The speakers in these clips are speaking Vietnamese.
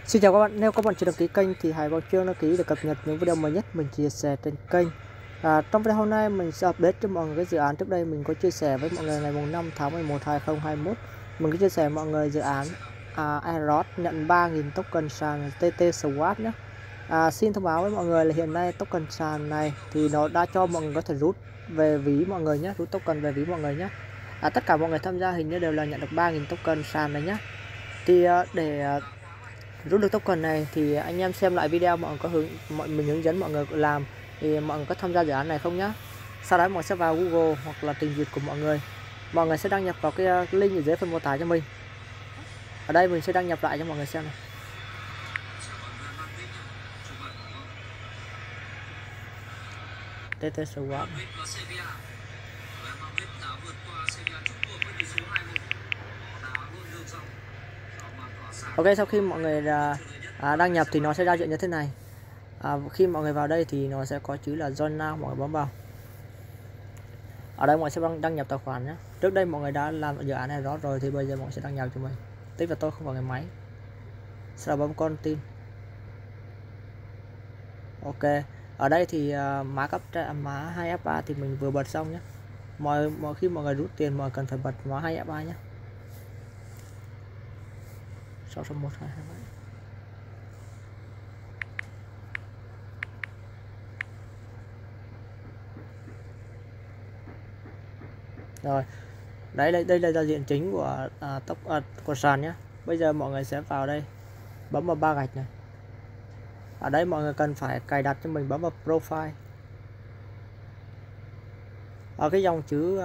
Xin chào các bạn, nếu các bạn chưa đăng ký kênh thì hãy vào chương đăng ký để cập nhật những video mới nhất mình chia sẻ trên kênh. Trong video hôm nay mình sẽ update cho mọi người cái dự án trước đây mình có chia sẻ với mọi người ngày 5 tháng 11 2021. Mình có chia sẻ mọi người dự án Aeros nhận 3.000 token sàn TT Swap nhé. Xin thông báo với mọi người là hiện nay token sàn này thì nó đã cho mọi người có thể rút về ví mọi người nhé, rút token về ví mọi người nhé. Tất cả mọi người tham gia hình như đều là nhận được 3.000 token sàn này nhé. Thì để rút được token này thì anh em xem lại video mọi người mình hướng dẫn mọi người làm thì mọi người có tham gia dự án này không nhá. Sau đó mọi người sẽ vào Google hoặc là trình duyệt của mọi người sẽ đăng nhập vào cái link ở dưới phần mô tả cho mình. Ở đây mình sẽ đăng nhập lại cho mọi người xem này. TT Swap. Ok, sau khi mọi người đăng nhập thì nó sẽ ra chuyện như thế này. Khi mọi người vào đây thì nó sẽ có chữ là join now, mọi người bấm vào. Ở đây mọi người sẽ đăng nhập tài khoản nhé. Trước đây mọi người đã làm dự án này rõ rồi thì bây giờ mọi người sẽ đăng nhập cho mình. Tích vào tôi không vào cái máy. Sau đó bấm continue. Ok. Ở đây thì mã 2FA thì mình vừa bật xong nhé. Khi mọi người rút tiền mọi người cần phải bật mã 2FA nhé. 661 227. Rồi, đây là giao diện chính của sàn nhé. Bây giờ mọi người sẽ vào đây, bấm vào ba gạch này. Ở đây mọi người cần phải cài đặt cho mình, bấm vào profile. Ở cái dòng chữ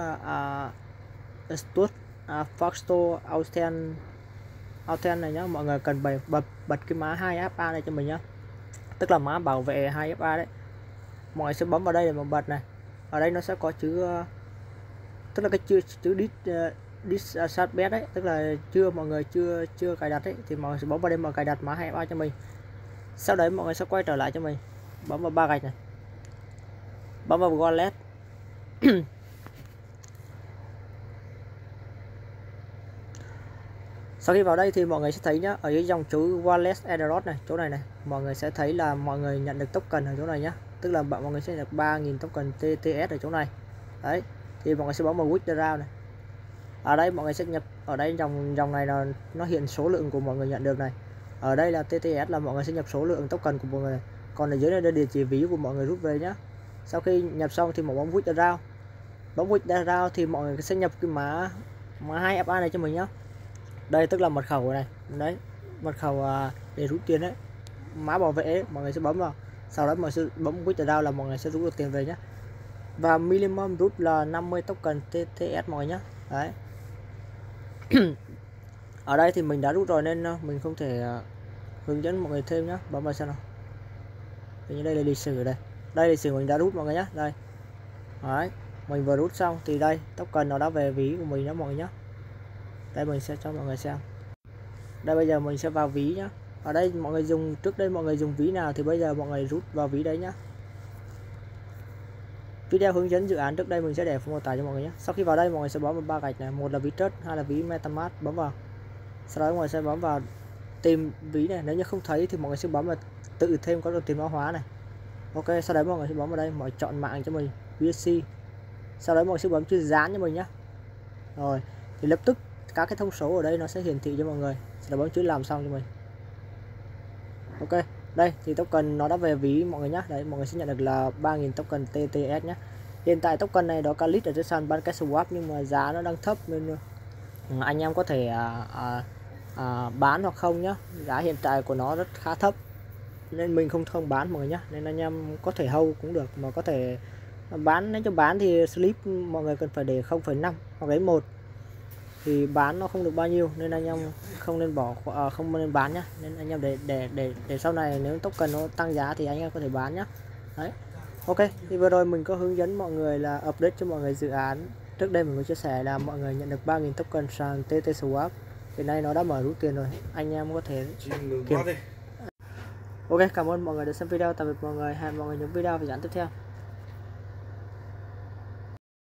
Factor Authent này nhá, mọi người cần bật cái mã 2FA này cho mình nhá. Tức là mã bảo vệ 2FA đấy. Mọi người sẽ bấm vào đây để mà bật này. Ở đây nó sẽ có chữ tức là cái chữ disabet đấy, tức là mọi người chưa cài đặt đấy thì mọi người sẽ bấm vào đây mà cài đặt mã 2FA cho mình. Sau đấy mọi người sẽ quay trở lại cho mình, bấm vào ba gạch này, bấm vào wallet. Sau khi vào đây thì mọi người sẽ thấy nhá, ở dưới dòng chữ wallet Aeros này, chỗ này này, mọi người sẽ thấy là mọi người nhận được token ở chỗ này nhá, tức là mọi người sẽ được 3.000 token TTS ở chỗ này. Đấy, thì mọi người sẽ bấm vào withdraw này. Ở đây mọi người sẽ nhập, ở đây dòng này là nó hiện số lượng của mọi người nhận được này. Ở đây là TTS là mọi người sẽ nhập số lượng token của mọi người. Còn ở dưới đây là địa chỉ ví của mọi người rút về nhá. Sau khi nhập xong thì mọi bấm withdraw. Bấm withdraw thì mọi người sẽ nhập cái mã 2FA này cho mình nhá. Đây tức là mật khẩu này. Đấy, mật khẩu để rút tiền đấy. Mã bảo vệ ấy, mọi người sẽ bấm vào. Sau đó mọi người sẽ bấm withdraw là mọi người sẽ rút được tiền về nhá. Và minimum rút là 50 token TTS mọi người nhé. Đấy. Ở đây thì mình đã rút rồi nên mình không thể hướng dẫn mọi người thêm nhé. Bấm vào xem nào. Như đây là lịch sử ở đây. Đây lịch sử mình đã rút mọi người nhé. Đây. Đấy. Mình vừa rút xong thì đây token nó đã về ví của mình đó mọi người nhé. Đây mình sẽ cho mọi người xem. Đây bây giờ mình sẽ vào ví nhé. Ở đây mọi người dùng, trước đây mọi người dùng ví nào thì bây giờ mọi người rút vào ví đấy nhá. Video hướng dẫn dự án trước đây mình sẽ để phần mô tả cho mọi người nhé. Sau khi vào đây mọi người sẽ bấm vào ba gạch này, một là ví trust, hai là ví MetaMask, bấm vào. Sau đó mọi người sẽ bấm vào tìm ví này, nếu như không thấy thì mọi người sẽ bấm vào tự thêm có được tiền mã hóa này. Ok, sau đó mọi người sẽ bấm vào đây, mọi người chọn mạng cho mình BSC. Sau đó mọi người sẽ bấm chữ dán cho mình nhé. Rồi, thì lập tức các cái thông số ở đây nó sẽ hiển thị cho mọi người. Sau đó bấm chữ làm xong cho mình. Ok. Đây thì token nó đã về ví mọi người nhé. Đấy, mọi người sẽ nhận được là 3.000 token TTS nhé. Hiện tại token này đó list ở trên sàn PancakeSwap nhưng mà giá nó đang thấp nên anh em có thể bán hoặc không nhé. Giá hiện tại của nó rất khá thấp nên mình không bán mọi người nhé. Nên anh em có thể hold cũng được, mà có thể bán. Nếu cho bán thì slip mọi người cần phải để 0,5 hoặc đến 1 thì bán nó không được bao nhiêu nên anh em không nên không nên bán nhá. Nên anh em để sau này nếu token nó tăng giá thì anh em có thể bán nhá. Đấy. Ok, thì vừa rồi mình có hướng dẫn mọi người là update cho mọi người dự án trước đây mình có chia sẻ là mọi người nhận được 3.000 token sàn TT Swap. Hiện nay nó đã mở rút tiền rồi, anh em có thể kiểm. Ok, cảm ơn mọi người đã xem video, tạm biệt mọi người, hẹn mọi người những video về dự án tiếp theo.